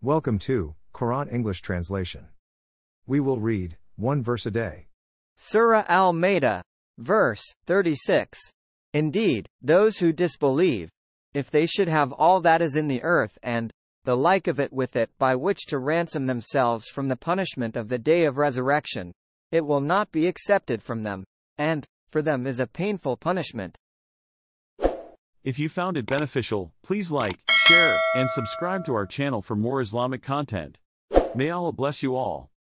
Welcome to Quran English Translation. We will read one verse a day. Surah Al Maidah Verse 36. Indeed, those who disbelieve, if they should have all that is in the earth and the like of it with it by which to ransom themselves from the punishment of the day of resurrection, it will not be accepted from them, and for them is a painful punishment. If you found it beneficial, please like, share, and subscribe to our channel for more Islamic content. May Allah bless you all.